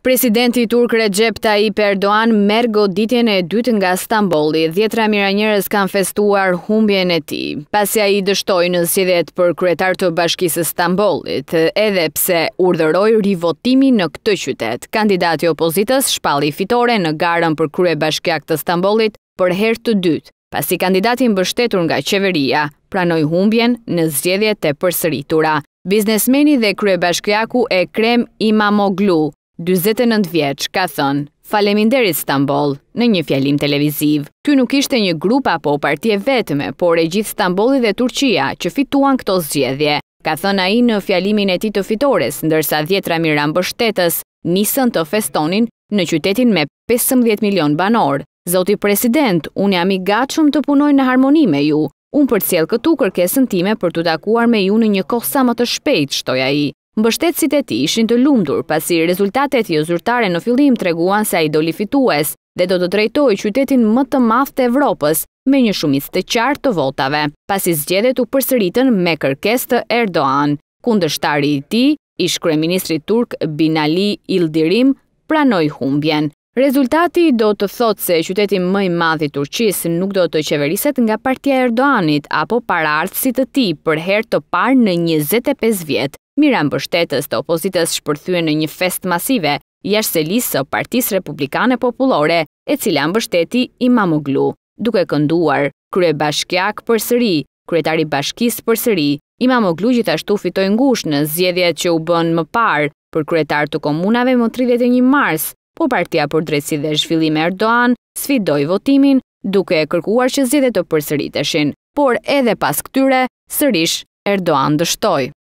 Presidenti turk Rexhep Taip Erdoan merr goditjen e dytë nga Stambolli. Dhjetëra mijëra njerëz kanë festuar humbjen e tij, pasi ai dështoi në zgjedhjet për kryetar të bashkisë së Stambollit, edhe pse urdhëroi rivotimin në këtë qytet. Kandidati i opozitës shpalli fitore në garën për kryebashkiak të Stambollit për herë të dytë, pasi kandidati mbështetur nga qeveria pranoi humbjen në zgjedhjet e përsëritura. Biznesmeni dhe kryebashkiaku Ekrem Imamoglu, 49 vjeç, ka thënë: "Faleminderit Stamboll" në një fjalim televiziv. Ky nuk ishte një grup apo partie vetme, por e gjithë Stambolli dhe Turqia që fituan këto zgjedhje, ka thënë ai në fjalimin e tij të fitores, ndërsa dhjetëra mijëra mbështetës nisën të festonin në qytetin me 15 milion banor. "Zoti President, unë jam i gatshëm të punoj në harmoni me ju. Unë përcjell këtu kërkesën time për të takuar me ju në një kohë sa më të shpejtë", shtoi ai. Mbështetësit e tij ishin të lumtur pasi rezultatet jo zyrtare në fillim treguan se ai doli fitues dhe do të drejtojë qytetin më të madh të Evropës me një shumicë të qartë të votave, pasi zgjedhjet u përsëritën me kërkesë të Erdogan. Kundërshtari i tij, ish kryeministri turk Binali Yildirim, pranoi humbjen. Rezultati do të thotë se qyteti më i madh i Turqisë nuk do të qeveriset nga partia e Erdoganit apo paraardhësit të tij për herë të parë në 25 vjet. Mijëra mbështetës të opozitës shpërthyen në një fest masive jashtë selisë së Partisë Republikane Popullore, e cila mbështeti Imamoglu, duke kënduar "Kryebashkiak përsëri, kryetari i bashkisë përsëri". Imamoglu gjithashtu fitoi ngushtë në zgjedhjet që u bën më parë për kryetar të komunave më 31 mars, por partia për drejtësi dhe zhvillim Erdogan sfidoi votimin duke kërkuar që zgjedhjet të përsëriteshin, por edhe pas këtyre sërish Erdogan dështoi.